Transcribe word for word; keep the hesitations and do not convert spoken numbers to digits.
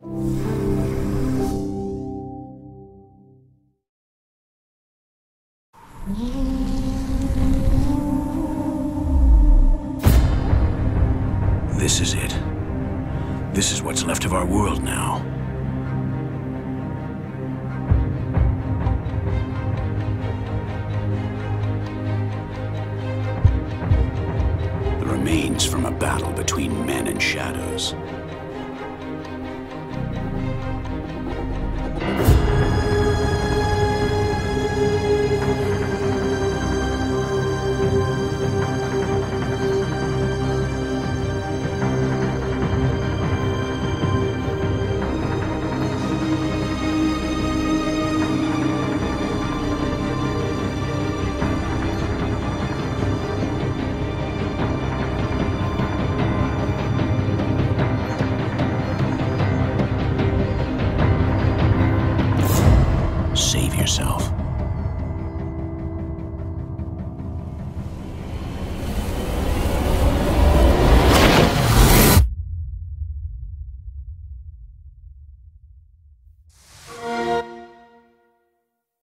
This is it. This is what's left of our world now. The remains from a battle between men and shadows. Save yourself.